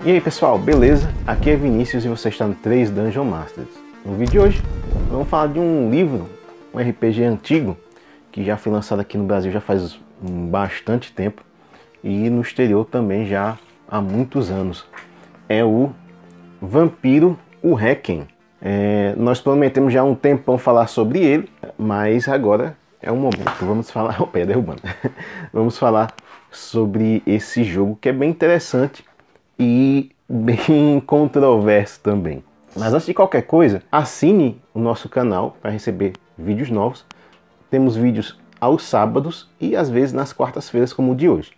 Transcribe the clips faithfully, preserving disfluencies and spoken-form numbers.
E aí pessoal, beleza? Aqui é Vinícius e você está no três Dungeon Masters. No vídeo de hoje, vamos falar de um livro, um R P G antigo, que já foi lançado aqui no Brasil já faz bastante tempo, e no exterior também já há muitos anos. É o Vampiro Hurricane. É, nós prometemos já há um tempão falar sobre ele, mas agora é o momento. Vamos falar... O pé derrubando. Vamos falar sobre esse jogo que é bem interessante e bem controverso também. Mas antes de qualquer coisa, assine o nosso canal para receber vídeos novos. Temos vídeos aos sábados e às vezes nas quartas-feiras, como o de hoje.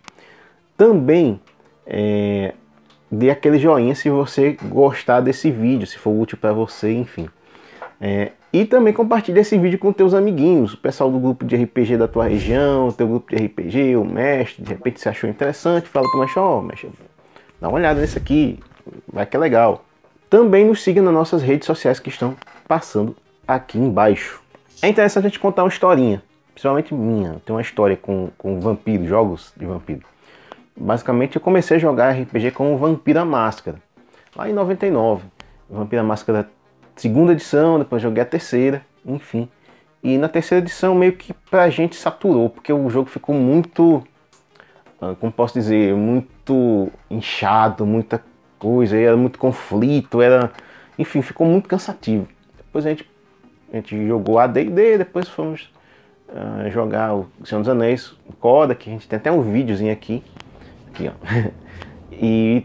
Também é, dê aquele joinha se você gostar desse vídeo, se for útil para você, enfim. É, e também compartilhe esse vídeo com teus amiguinhos, o pessoal do grupo de R P G da tua região, o teu grupo de R P G, o mestre, de repente você achou interessante, fala pro mestre, ó, oh, mestre, dá uma olhada nesse aqui, vai que é legal. Também nos siga nas nossas redes sociais que estão passando aqui embaixo. É interessante a gente contar uma historinha, principalmente minha. Tem uma história com, com vampiro, jogos de vampiro. Basicamente eu comecei a jogar R P G com o Vampiro à Máscara, lá em noventa e nove. Vampiro à Máscara segunda edição, depois joguei a terceira, enfim. E na terceira edição meio que pra gente saturou, porque o jogo ficou muito, como posso dizer, muito inchado, muita coisa, era muito conflito, era, enfim, ficou muito cansativo. Depois a gente, a gente jogou a D e D, depois fomos uh, jogar o Senhor dos Anéis, o Coda, que a gente tem até um videozinho aqui, aqui ó, e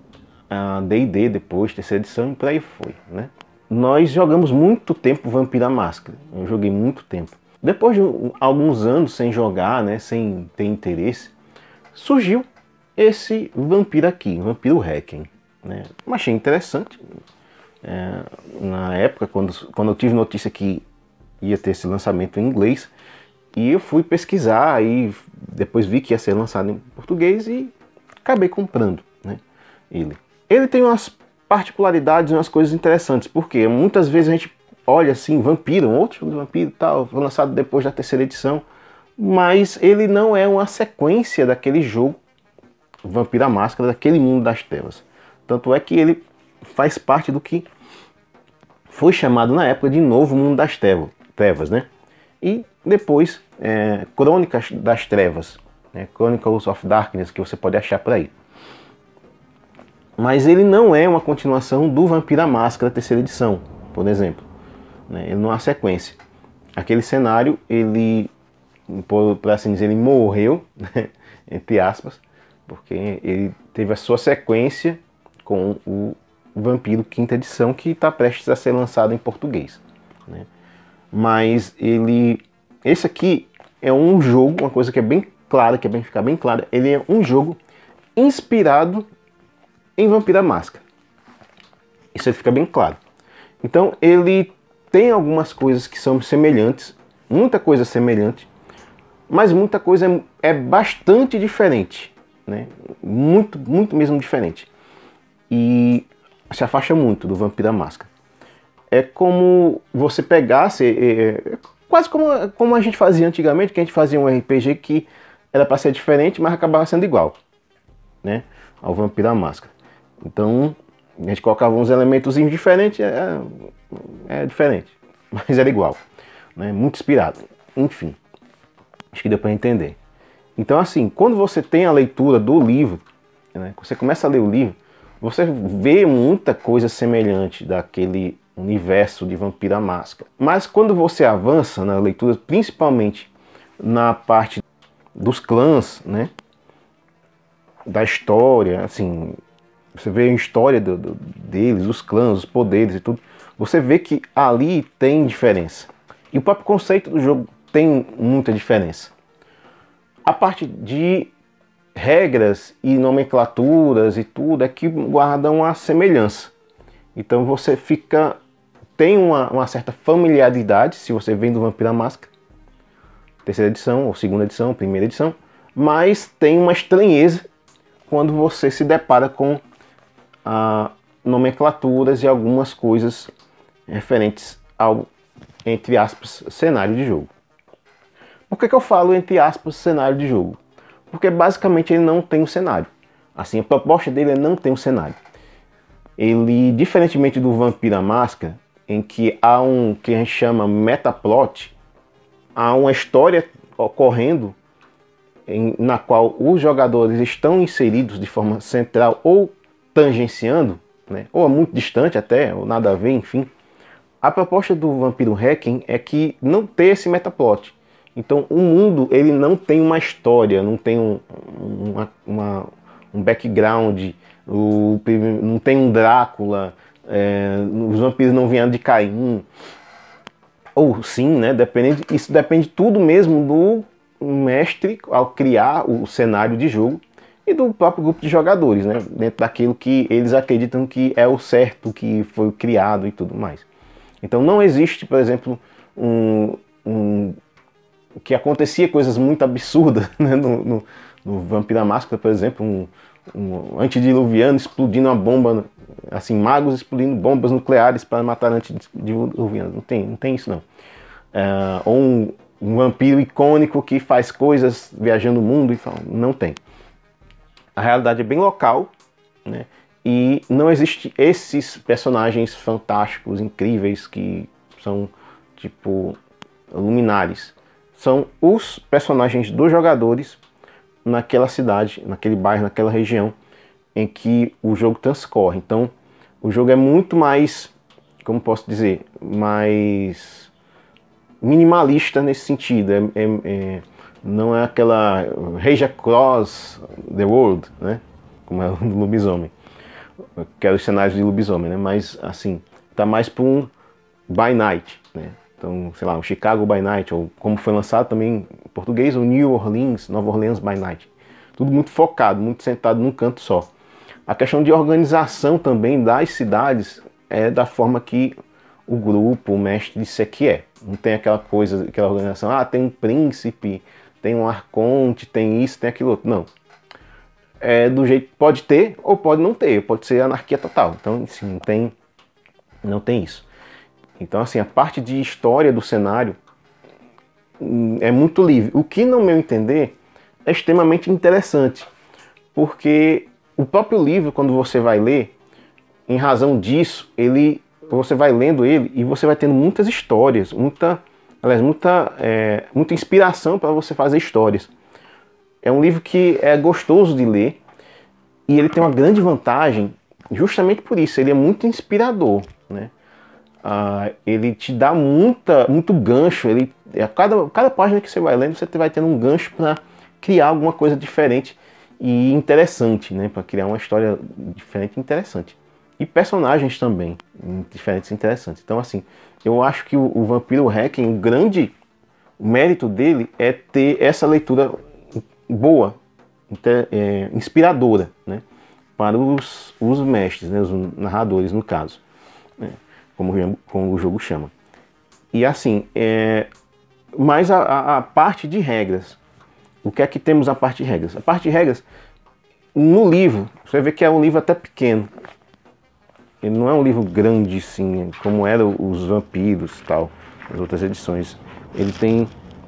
a D e D depois, terceira edição, e por aí foi, né? Nós jogamos muito tempo Vampiro à Máscara, eu joguei muito tempo. Depois de alguns anos sem jogar, né, sem ter interesse, surgiu esse vampiro aqui, Vampiro Hurricane, né? Eu achei interessante. É, na época, quando, quando eu tive notícia que ia ter esse lançamento em inglês, e eu fui pesquisar, e depois vi que ia ser lançado em português e acabei comprando, né, ele. Ele tem umas particularidades, umas coisas interessantes, porque muitas vezes a gente olha assim, vampiro, outro jogo de vampiro e tal, foi lançado depois da terceira edição, mas ele não é uma sequência daquele jogo Vampiro à Máscara, daquele mundo das trevas. Tanto é que ele faz parte do que foi chamado na época de Novo Mundo das Trevas, né? E depois é, Crônicas das Trevas, né? Chronicles of Darkness, que você pode achar por aí. Mas ele não é uma continuação do Vampiro à Máscara terceira edição, por exemplo, né? Ele não é uma sequência. Aquele cenário, ele, por, por assim dizer, ele morreu, né? Entre aspas, porque ele teve a sua sequência com o Vampiro quinta edição, que está prestes a ser lançado em português, né? Mas ele, esse aqui é um jogo, uma coisa que é bem clara, que é bem ficar bem clara, ele é um jogo inspirado em Vampiro à Máscara. Isso aí fica bem claro. Então ele tem algumas coisas que são semelhantes, muita coisa semelhante, mas muita coisa é, é bastante diferente, né? Muito, muito mesmo diferente. E se afasta muito do Vampiro à Máscara. É como você pegasse, é, é, quase como, como a gente fazia antigamente, que a gente fazia um R P G que era para ser diferente, mas acabava sendo igual, né, ao Vampiro à Máscara. Então a gente colocava uns elementos diferentes, é, é diferente, mas era igual, né, muito inspirado. Enfim, acho que deu para entender. Então assim, quando você tem a leitura do livro, né, você começa a ler o livro, você vê muita coisa semelhante daquele universo de Vampiro à Máscara. Mas quando você avança na leitura, principalmente na parte dos clãs, né, da história, assim, você vê a história do, do, deles, os clãs, os poderes e tudo, você vê que ali tem diferença. E o próprio conceito do jogo tem muita diferença. A parte de regras e nomenclaturas e tudo é que guardam a semelhança. Então você fica, tem uma, uma certa familiaridade se você vem do Vampiro à Máscara, terceira edição, ou segunda edição, primeira edição, mas tem uma estranheza quando você se depara com ah, nomenclaturas e algumas coisas referentes ao, entre aspas, cenário de jogo. Por que que eu falo entre aspas cenário de jogo? Porque basicamente ele não tem um cenário. Assim, a proposta dele é não ter um cenário. ele, diferentemente do Vampiro à Máscara, em que há um que a gente chama metaplot, há uma história ocorrendo em, na qual os jogadores estão inseridos de forma central ou tangenciando, né, ou muito distante até, ou nada a ver, enfim. A proposta do Vampiro Hacking é que não ter esse metaplot. Então o mundo ele não tem uma história, não tem um, uma, uma, um background, o, não tem um Drácula, é, os vampiros não vieram de Caim, ou sim, né? Depende, isso depende tudo mesmo do mestre ao criar o cenário de jogo e do próprio grupo de jogadores, né? Dentro daquilo que eles acreditam que é o certo, que foi criado e tudo mais. Então não existe, por exemplo, um, um que acontecia coisas muito absurdas, né? no, no, no Vampiro à Máscara, por exemplo, um, um antediluviano explodindo uma bomba, assim, magos explodindo bombas nucleares para matar antediluvianos. Não tem, não tem isso não. Uh, ou um, um vampiro icônico que faz coisas viajando o mundo, e fala, não tem. A realidade é bem local, né? E não existe esses personagens fantásticos, incríveis, que são tipo luminares. São os personagens dos jogadores naquela cidade, naquele bairro, naquela região em que o jogo transcorre. Então o jogo é muito mais, como posso dizer, mais minimalista nesse sentido. É, é, é, não é aquela Rage Across the World, né? Como é o lobisomem, que é os cenários de lobisomem, né? Mas assim, tá mais para um By Night, né? Então, sei lá, o Chicago by Night, ou como foi lançado também em português, o New Orleans, Nova Orleans by Night. Tudo muito focado, muito sentado num canto só. A questão de organização também das cidades é da forma que o grupo, o mestre disse que é. Não tem aquela coisa, aquela organização, ah, tem um príncipe, tem um arconte, tem isso, tem aquilo outro. Não. É do jeito, pode ter ou pode não ter, pode ser anarquia total. Então, assim, não tem, não tem isso. Então, assim, a parte de história do cenário é muito livre. O que, no meu entender, é extremamente interessante. Porque o próprio livro, quando você vai ler, em razão disso, ele, você vai lendo ele e você vai tendo muitas histórias, muita, aliás, muita, é, muita inspiração para você fazer histórias. É um livro que é gostoso de ler e ele tem uma grande vantagem justamente por isso. Ele é muito inspirador, né? Uh, ele te dá muita, muito gancho. Ele, a cada, cada página que você vai lendo, você vai tendo um gancho para criar alguma coisa diferente e interessante, né? Para criar uma história diferente e interessante. E personagens também diferentes e interessantes. Então, assim, eu acho que o, o Vampiro Hacking, o grande mérito dele é ter essa leitura boa, inter, é, inspiradora, né? Para os, os mestres, né? Os narradores, no caso, né? Como, como o jogo chama. E assim, é, mas a, a, a parte de regras, o que é que temos a parte de regras? A parte de regras, no livro, você vê que é um livro até pequeno. Ele não é um livro grande, assim, como eram os vampiros e tal, as outras edições. Ele tem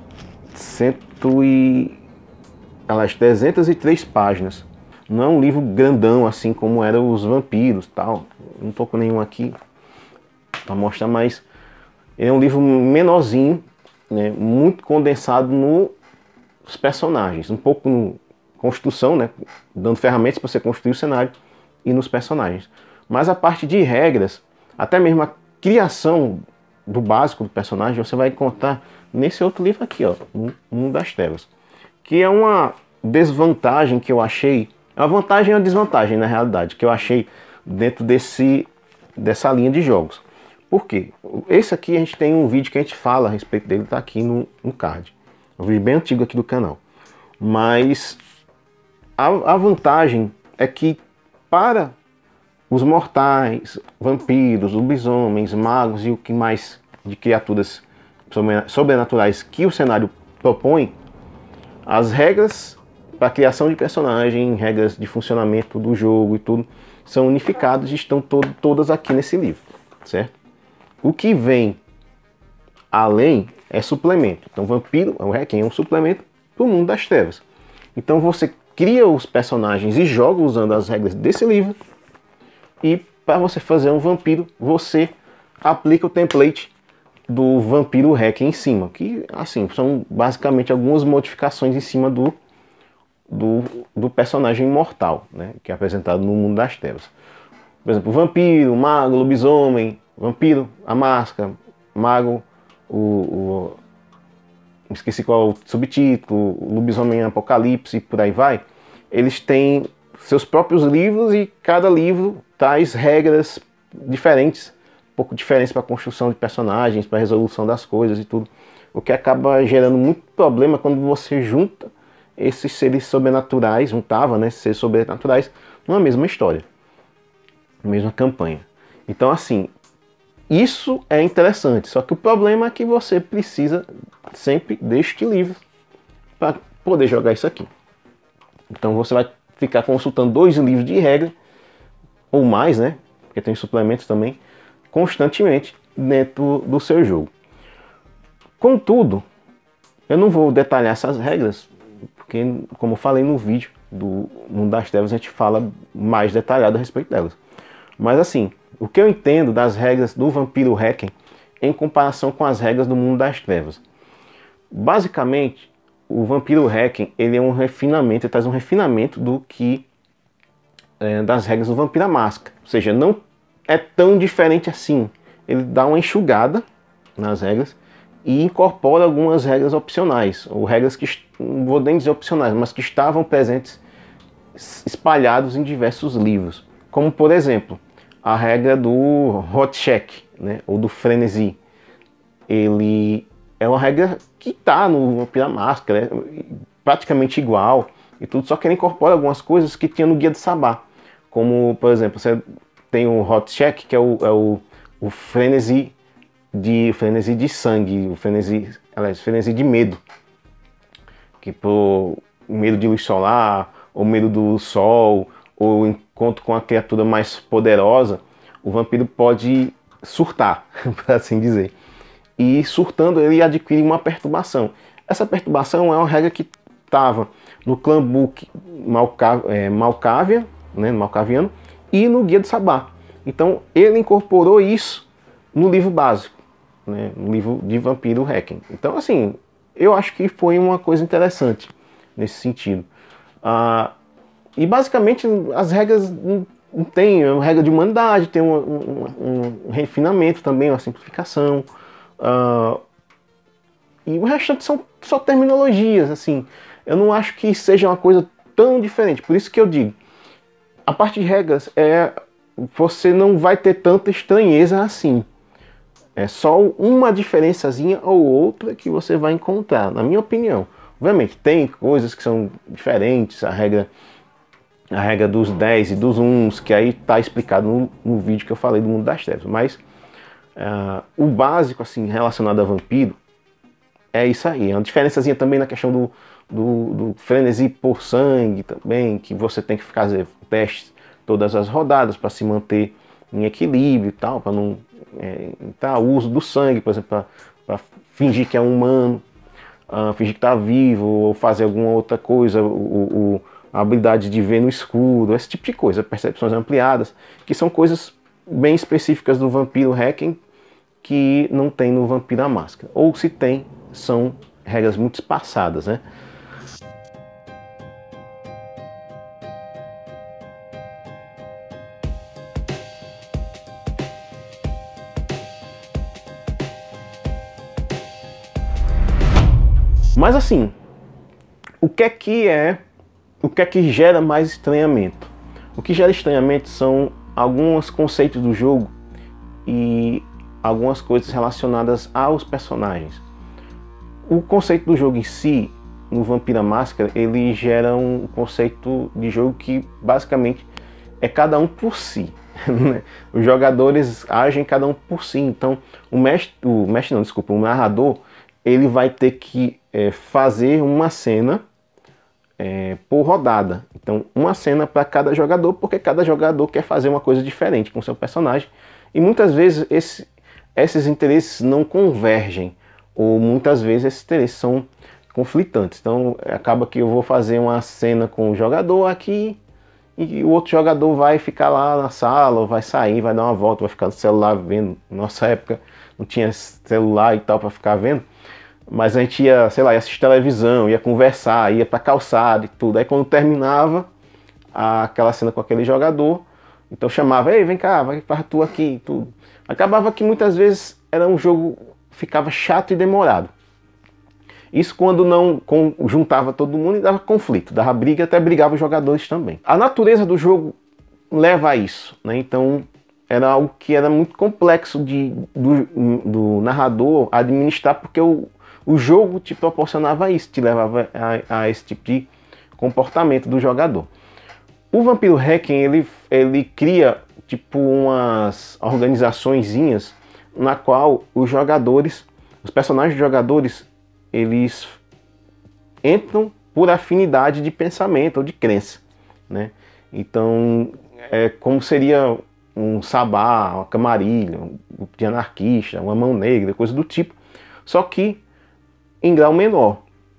cento e, aliás, trezentas e três páginas. Não é um livro grandão, assim, como eram os vampiros e tal. Não estou com nenhum aqui para mostrar, mas ele é um livro menorzinho, né, muito condensado nos personagens, um pouco no construção, né, dando ferramentas para você construir o cenário, e nos personagens. Mas a parte de regras, até mesmo a criação do básico do personagem, você vai encontrar nesse outro livro aqui, ó, Mundo das Trevas, que é uma desvantagem que eu achei, é uma vantagem e uma desvantagem na realidade, que eu achei dentro desse, dessa linha de jogos. Por quê? Esse aqui a gente tem um vídeo que a gente fala a respeito dele, tá aqui no, no card. É um vídeo bem antigo aqui do canal. Mas a, a vantagem é que para os mortais, vampiros, lobisomens, magos e o que mais de criaturas sobrenaturais que o cenário propõe, as regras para a criação de personagem, regras de funcionamento do jogo e tudo, são unificadas e estão to todas aqui nesse livro, certo? O que vem além é suplemento. Então, Vampiro, o Hacking é um suplemento para o Mundo das Trevas. Então, você cria os personagens e joga usando as regras desse livro e para você fazer um vampiro, você aplica o template do Vampiro Hacking em cima, que assim são basicamente algumas modificações em cima do, do, do personagem imortal, né, que é apresentado no Mundo das Trevas. Por exemplo, vampiro, mago, lobisomem, vampiro, a máscara, mago, o, o esqueci qual é o subtítulo, lobisomem apocalipse e por aí vai. Eles têm seus próprios livros e cada livro traz regras diferentes, um pouco diferentes para a construção de personagens, para a resolução das coisas e tudo. O que acaba gerando muito problema quando você junta esses seres sobrenaturais, juntava, né, esses seres sobrenaturais numa mesma história, mesma campanha. Então assim, isso é interessante, só que o problema é que você precisa sempre deste livro para poder jogar isso aqui. Então você vai ficar consultando dois livros de regra, ou mais, né? Porque tem suplementos também, constantemente dentro do seu jogo. Contudo, eu não vou detalhar essas regras, porque como eu falei no vídeo do Mundo das Trevas, a gente fala mais detalhado a respeito delas. Mas assim, o que eu entendo das regras do Vampiro Hacking em comparação com as regras do Mundo das Trevas? Basicamente, o Vampiro Hacking ele é um refinamento, ele traz um refinamento do que é, das regras do Vampiro à Máscara. Ou seja, não é tão diferente assim. Ele dá uma enxugada nas regras e incorpora algumas regras opcionais, ou regras que, não vou nem dizer opcionais, mas que estavam presentes, espalhados em diversos livros. Como, por exemplo, a regra do hot check, né, ou do frenesi. Ele é uma regra que está no Vampiro à Máscara, é praticamente igual e tudo, só que ele incorpora algumas coisas que tinha no Guia de Sabá. Como, por exemplo, você tem o hot check, que é o, é o, o frenesi de frenesi de sangue, o frenesi, aliás, frenesi de medo, que por medo de luz solar, ou medo do sol, ou encontro com a criatura mais poderosa, o vampiro pode surtar, por assim dizer. E surtando ele adquire uma perturbação. Essa perturbação é uma regra que estava no Clã Book Malca, é, Malcavia, né, Malcaviano, e no Guia de Sabá. Então ele incorporou isso no livro básico, né, no livro de Vampiro Hacking. Então assim, eu acho que foi uma coisa interessante nesse sentido. Ah, e basicamente as regras não, não tem uma regra de humanidade, tem um, um, um refinamento também, uma simplificação. Uh, e o restante são só terminologias, assim. Eu não acho que seja uma coisa tão diferente. Por isso que eu digo, a parte de regras é você não vai ter tanta estranheza assim. É só uma diferençazinha ou outra que você vai encontrar, na minha opinião. Obviamente tem coisas que são diferentes, a regra a regra dos dez e dos uns, que aí está explicado no, no vídeo que eu falei do Mundo das Trevas, mas Uh, o básico assim relacionado a vampiro é isso aí. É uma diferençazinha também na questão do, do, do frenesi por sangue também, que você tem que fazer testes todas as rodadas para se manter em equilíbrio e tal, para não é, tá, o uso do sangue, por exemplo, para fingir que é um humano, uh, fingir que está vivo, ou fazer alguma outra coisa, o, o, a habilidade de ver no escuro, esse tipo de coisa, percepções ampliadas, que são coisas bem específicas do Vampiro Hacking que não tem no Vampiro à Máscara. Ou se tem, são regras muito espaçadas, né? Mas assim, o que é que é, o que é que gera mais estranhamento? O que gera estranhamento são alguns conceitos do jogo e algumas coisas relacionadas aos personagens. O conceito do jogo em si, no Vampiro à Máscara, ele gera um conceito de jogo que basicamente é cada um por si. Né? Os jogadores agem cada um por si. Então o mestre, o mestre não, desculpa, o narrador, ele vai ter que é, fazer uma cena É, por rodada. Então uma cena para cada jogador, porque cada jogador quer fazer uma coisa diferente com o seu personagem e muitas vezes esse, esses interesses não convergem, ou muitas vezes esses interesses são conflitantes. Então acaba que eu vou fazer uma cena com o jogador aqui e o outro jogador vai ficar lá na sala, ou vai sair, vai dar uma volta, vai ficar no celular vendo. Nossa época não tinha celular e tal para ficar vendo, mas a gente ia, sei lá, ia assistir televisão, ia conversar, ia pra calçada e tudo. Aí quando terminava aquela cena com aquele jogador, então chamava, ei, vem cá, vai para tu aqui e tudo. Acabava que muitas vezes era um jogo, ficava chato e demorado. Isso quando não com, juntava todo mundo e dava conflito, dava briga, até brigava os jogadores também. A natureza do jogo leva a isso, né? Então era algo que era muito complexo de, do, do narrador administrar, porque o, o jogo te proporcionava isso, te levava a, a esse tipo de comportamento do jogador. O Vampiro Hacking, ele, ele cria tipo umas organizaçõezinhas na qual os jogadores, os personagens dos jogadores, eles entram por afinidade de pensamento ou de crença, né? Então, é como seria um sabá, uma camarilha, um grupo de anarquista, uma mão negra, coisa do tipo, só que em grau menor.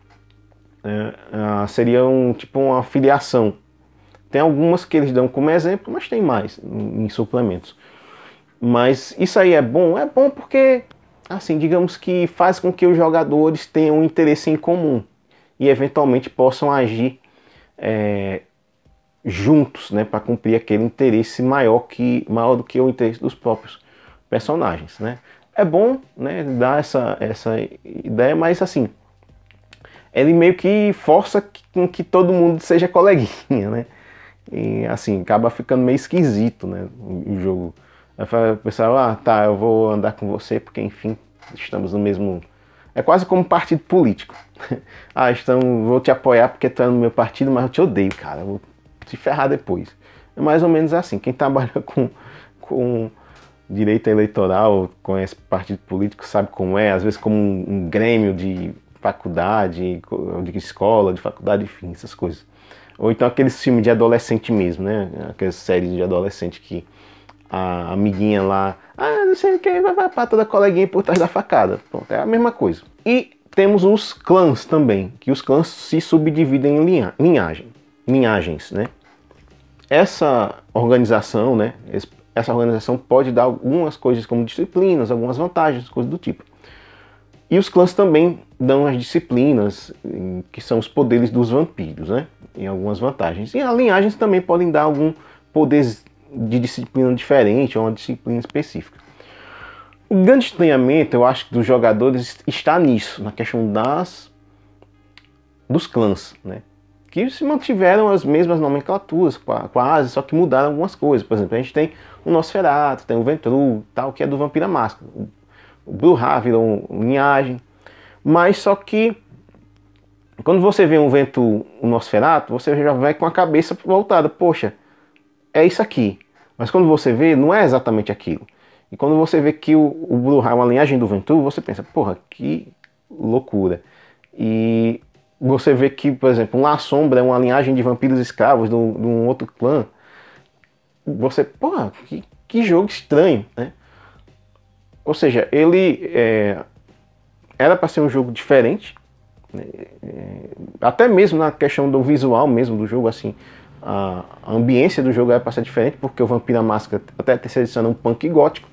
É, ah, seria um, tipo uma filiação. Tem algumas que eles dão como exemplo, mas tem mais em, em suplementos. Mas isso aí é bom? É bom porque, assim, digamos que faz com que os jogadores tenham um interesse em comum e eventualmente possam agir é, juntos, né, para cumprir aquele interesse maior, que, maior do que o interesse dos próprios personagens, né. É bom, né, dar essa, essa ideia, mas assim, ele meio que força com que todo mundo seja coleguinha, né, e assim, acaba ficando meio esquisito, né, o jogo. Aí o pessoal, ah, tá, eu vou andar com você porque, enfim, estamos no mesmo... É quase como um partido político. Ah, então vou te apoiar porque tu é no meu partido, mas eu te odeio, cara, eu vou te ferrar depois. É mais ou menos assim. Quem trabalha com, com direito eleitoral, conhece partido político, sabe como é, às vezes como um, um grêmio de faculdade, de escola, de faculdade, enfim, essas coisas. Ou então aqueles filmes de adolescente mesmo, né? Aquelas séries de adolescente que a amiguinha lá, ah, não sei o que, vai para toda coleguinha por trás da facada. Pronto, é a mesma coisa. E temos os clãs também, que os clãs se subdividem em linha, linhagem, linhagens, né? Essa organização, né? Essa organização pode dar algumas coisas como disciplinas, algumas vantagens, coisas do tipo. E os clãs também dão as disciplinas, que são os poderes dos vampiros, né? Em algumas vantagens. E as linhagens também podem dar algum poder de disciplina diferente ou uma disciplina específica. O grande estranhamento, eu acho, dos jogadores está nisso, na questão das dos clãs, né? Que se mantiveram as mesmas nomenclaturas, quase, só que mudaram algumas coisas. Por exemplo, a gente tem o Nosferatu, tem o Ventru, tal, que é do Vampira Máscara. O Brujah virou linhagem, mas só que quando você vê um Ventru, um Nosferatu, você já vai com a cabeça voltada, poxa, é isso aqui. Mas quando você vê, não é exatamente aquilo. E quando você vê que o, o Brujah é uma linhagem do Ventru, você pensa, porra, que loucura. E você vê que, por exemplo, um La Sombra é uma linhagem de vampiros escravos de um, de um outro clã. Você, porra, que, que jogo estranho, né? Ou seja, ele é, era para ser um jogo diferente, né? É, até mesmo na questão do visual mesmo do jogo, assim, a, a ambiência do jogo era para ser diferente, porque o Vampira Máscara, até a terceira edição, é um punk gótico.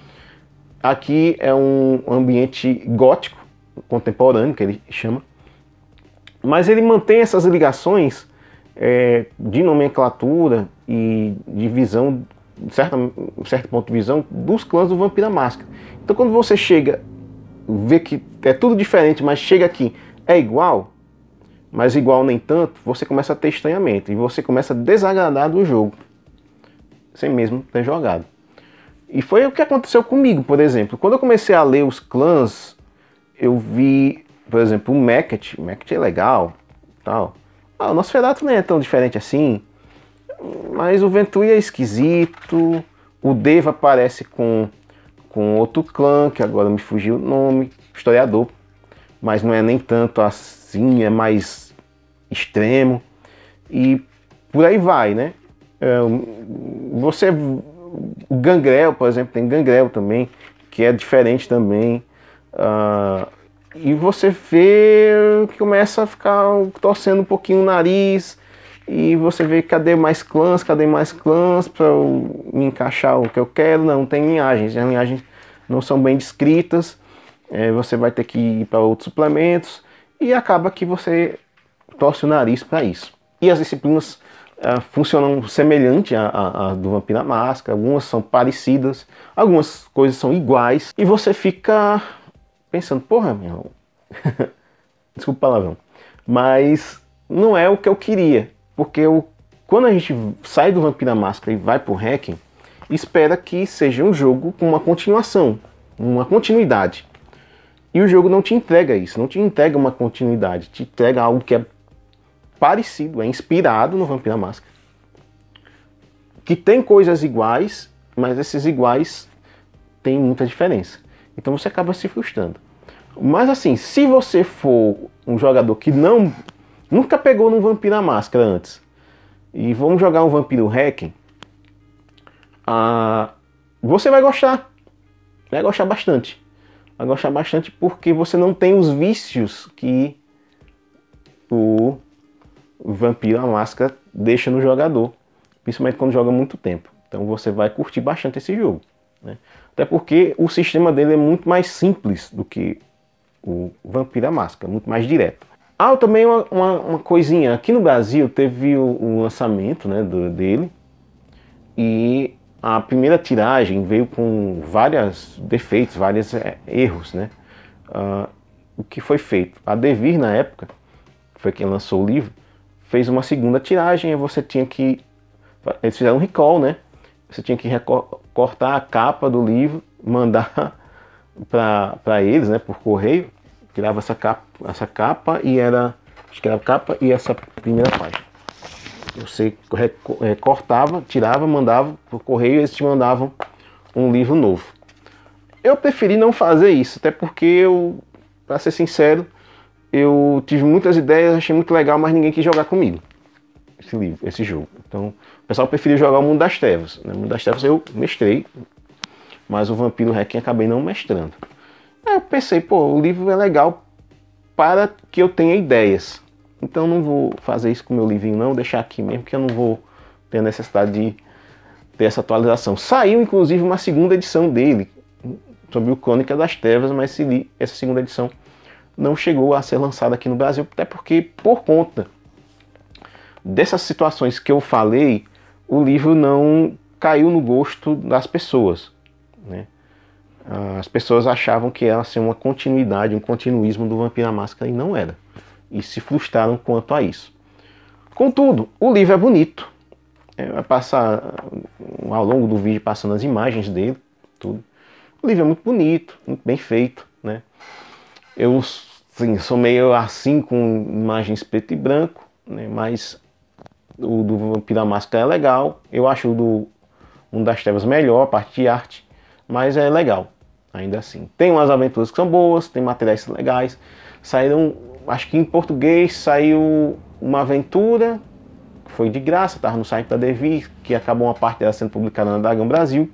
Aqui é um ambiente gótico, contemporâneo, que ele chama, mas ele mantém essas ligações é, de nomenclatura e de visão, de certo, certo ponto de visão, dos clãs do Vampira Máscara. Então quando você chega, vê que é tudo diferente, mas chega aqui, é igual, mas igual nem tanto, você começa a ter estranhamento e você começa a desagradar do jogo, sem mesmo ter jogado. E foi o que aconteceu comigo, por exemplo. Quando eu comecei a ler os clãs, eu vi, por exemplo, o Meket. O Meket é legal, tal. Ah, o Nosferatu não é tão diferente assim, mas o Ventru é esquisito. O Deva aparece com, com outro clã, que agora me fugiu o nome, historiador, mas não é nem tanto assim, é mais extremo. E por aí vai, né? É, você... O Gangrel, por exemplo, tem Gangrel também, que é diferente também. Uh, e você vê que começa a ficar torcendo um pouquinho o nariz. e você vê cadê mais clãs, cadê mais clãs para eu me encaixar o que eu quero. Não, tem linhagens, as linhagens não são bem descritas, é, você vai ter que ir para outros suplementos e acaba que você torce o nariz para isso. E as disciplinas uh, funcionam semelhante à, à, à do Vampiro à Máscara, algumas são parecidas, algumas coisas são iguais, e você fica pensando, porra, meu irmão, desculpa o palavrão, mas não é o que eu queria, porque eu, quando a gente sai do Vampiro à Máscara e vai pro Hacking, espera que seja um jogo com uma continuação, uma continuidade. E o jogo não te entrega isso, não te entrega uma continuidade, te entrega algo que é parecido, é inspirado no Vampiro à Máscara, que tem coisas iguais, mas esses iguais têm muita diferença. Então você acaba se frustrando. Mas assim, se você for um jogador que não nunca pegou no Vampiro à Máscara antes, e vamos jogar um Vampiro Hacking, ah, você vai gostar, vai gostar bastante. Vai gostar bastante porque você não tem os vícios que o Vampiro à Máscara deixa no jogador, principalmente quando joga muito tempo. Então você vai curtir bastante esse jogo, né? Até porque o sistema dele é muito mais simples do que o Vampiro à Máscara, muito mais direto. Ah, também uma, uma, uma coisinha, aqui no Brasil teve o, o lançamento, né, do, dele, e a primeira tiragem veio com vários defeitos, vários é, erros, né? Uh, o que foi feito? A Devir, na época, foi quem lançou o livro, fez uma segunda tiragem e você tinha que... Eles fizeram um recall, né? Você tinha que cortar a capa do livro, mandar para eles, né, por correio. Tirava essa capa, essa capa e era... Acho que era a capa e essa primeira página. Você cortava, tirava, mandava por correio e eles te mandavam um livro novo. Eu preferi não fazer isso, até porque eu, para ser sincero, eu tive muitas ideias, achei muito legal, mas ninguém quis jogar comigo esse livro, esse jogo. Então o pessoal preferiu jogar o Mundo das Trevas. O Mundo das Trevas eu mestrei, mas o Vampiro Hacking acabei não mestrando. Aí eu pensei, pô, o livro é legal para que eu tenha ideias. Então não vou fazer isso com o meu livrinho não, deixar aqui mesmo, que eu não vou ter a necessidade de ter essa atualização. Saiu inclusive uma segunda edição dele, sobre o Crônica das Trevas, mas essa segunda edição não chegou a ser lançada aqui no Brasil, até porque por conta dessas situações que eu falei, o livro não caiu no gosto das pessoas, né? As pessoas achavam que ia ser uma continuidade, um continuismo do Vampiro à Máscara, e não era. E se frustraram quanto a isso. Contudo, o livro é bonito. É, vai passar ao longo do vídeo passando as imagens dele, tudo. O livro é muito bonito, muito bem feito, né? Eu sim, sou meio assim com imagens preto e branco, né? Mas o do Vampiro à Máscara é legal. Eu acho o do Mundo das Trevas melhor, a parte de arte, mas é legal, ainda assim. Tem umas aventuras que são boas, tem materiais legais. Saíram, acho que em português saiu uma aventura, que foi de graça, estava no site da Devir, que acabou uma parte dela sendo publicada na Dragão Brasil.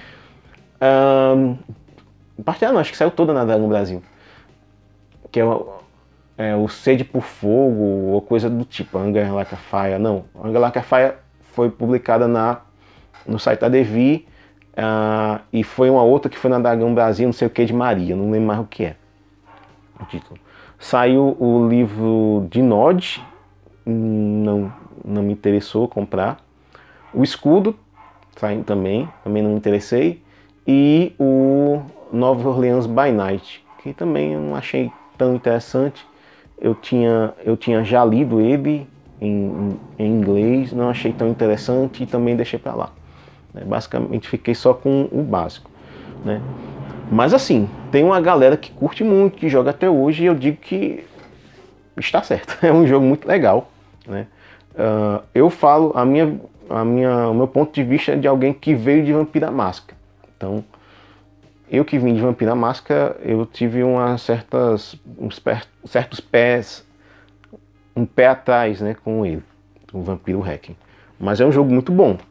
Um, parte dela não, acho que saiu toda na Dragão Brasil. Que é o, é, o Sede por Fogo, ou coisa do tipo, Anger Like a Fire. Não, Anger Like a Fire foi publicada na, no site da Devir, uh, e foi uma outra que foi na Dragão Brasil, não sei o que, de Maria, não lembro mais o que é o título. Saiu o livro de Nod, não, não me interessou comprar. O Escudo, saiu também, também não me interessei. E o Nova Orleans by Night, que também eu não achei tão interessante. Eu tinha, eu tinha já lido ele em, em inglês, não achei tão interessante e também deixei para lá. Basicamente fiquei só com o básico, né? Mas assim, tem uma galera que curte muito, que joga até hoje, e eu digo que está certo. É um jogo muito legal, né? Uh, eu falo, a minha, a minha, o meu ponto de vista é de alguém que veio de Vampiro à Máscara. Então, eu que vim de Vampiro à Máscara, eu tive umas certas, uns pé, certos pés, um pé atrás, né, com ele, o Vampiro Hacking. Mas é um jogo muito bom.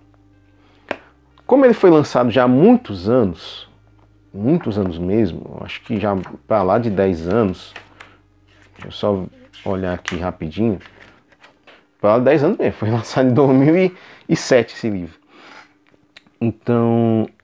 Como ele foi lançado já há muitos anos, muitos anos mesmo, acho que já para lá de dez anos, deixa eu só olhar aqui rapidinho, para dez anos mesmo, foi lançado em dois mil e sete esse livro. Então,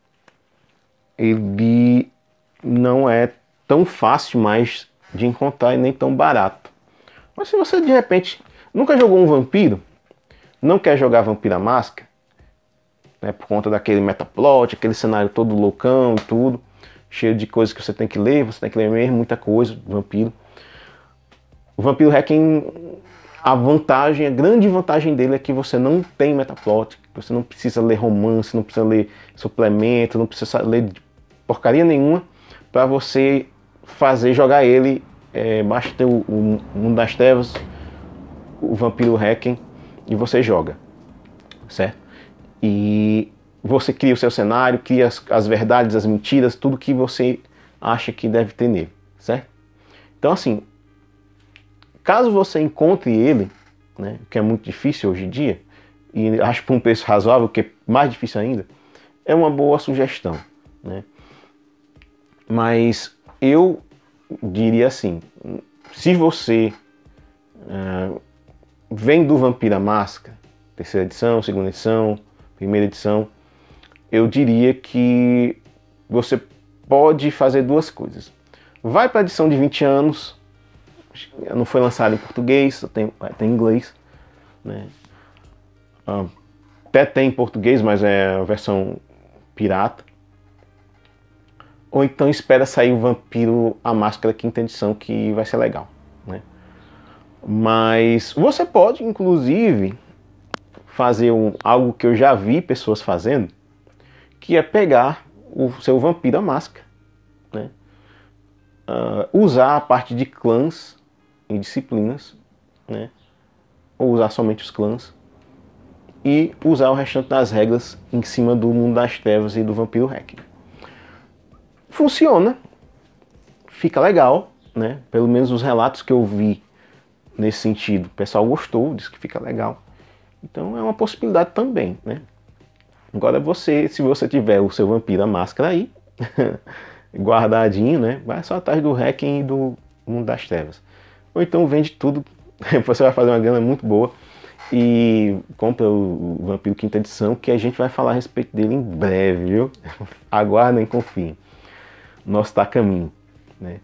ele não é tão fácil mais de encontrar e nem tão barato. Mas se você de repente nunca jogou um vampiro, não quer jogar Vampiro à Máscara, né, por conta daquele metaplot, aquele cenário todo loucão e tudo, cheio de coisas que você tem que ler, você tem que ler mesmo muita coisa, vampiro. O Vampiro Hacking, a vantagem, a grande vantagem dele é que você não tem metaplot, você não precisa ler romance, não precisa ler suplemento, não precisa ler porcaria nenhuma para você fazer, jogar ele. É, basta ter o, o Mundo das Trevas, o Vampiro Hacking e você joga, certo? E você cria o seu cenário, cria as, as verdades, as mentiras, tudo que você acha que deve ter nele, certo? Então assim, caso você encontre ele, né, que é muito difícil hoje em dia, e acho por um preço razoável, que é mais difícil ainda, é uma boa sugestão, né? Mas eu diria assim, se você uh, vem do Vampiro à Máscara, terceira edição, segunda edição, primeira edição, eu diria que você pode fazer duas coisas. Vai para a edição de vinte anos, não foi lançado em português, só tem, tem em inglês, né? Uh, até tem em português, mas é a versão pirata. Ou então espera sair o Vampiro à Máscara quinta edição, que vai ser legal, né? Mas você pode, inclusive, fazer um, algo que eu já vi pessoas fazendo, que é pegar o seu Vampiro à Máscara, né? Uh, usar a parte de clãs e disciplinas, né? Ou usar somente os clãs, e usar o restante das regras em cima do Mundo das Trevas e do Vampiro Hacking. Funciona, fica legal, né? Pelo menos os relatos que eu vi nesse sentido, o pessoal gostou, disse que fica legal. Então é uma possibilidade também, né? Agora você, se você tiver o seu Vampiro à Máscara aí, guardadinho, né? Vai só atrás do Hacking e do Mundo das Trevas. Ou então vende tudo, você vai fazer uma grana muito boa e compra o Vampiro quinta edição, que a gente vai falar a respeito dele em breve, viu? Aguardem, confiem. Nosso tá a caminho, né?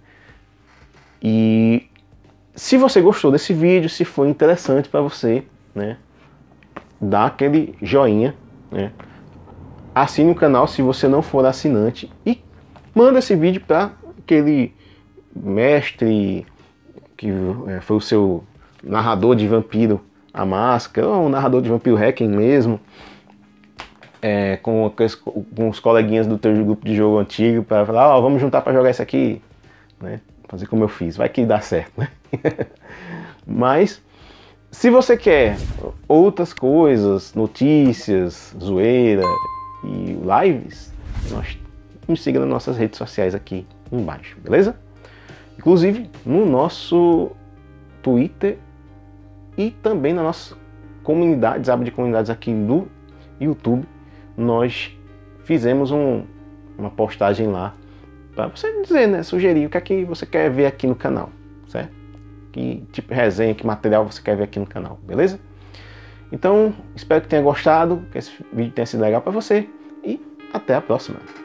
E se você gostou desse vídeo, se foi interessante para você, né, dá aquele joinha, né? Assine o canal se você não for assinante e manda esse vídeo para aquele mestre que é, foi o seu narrador de Vampiro à Máscara, ou um narrador de Vampiro Hacking mesmo, é, com, com os coleguinhas do teu grupo de jogo antigo, para falar, ó, oh, vamos juntar para jogar isso aqui, né? Fazer como eu fiz, vai que dá certo, né? Mas se você quer outras coisas, notícias, zoeira e lives, nós, me siga nas nossas redes sociais aqui embaixo, beleza? Inclusive no nosso Twitter e também nas nossas comunidades, aba de comunidades aqui do YouTube, nós fizemos um, uma postagem lá para você dizer, né, sugerir o que é que você quer ver aqui no canal, certo? Que tipo de resenha, que material você quer ver aqui no canal, beleza? Então, espero que tenha gostado, que esse vídeo tenha sido legal para você e até a próxima.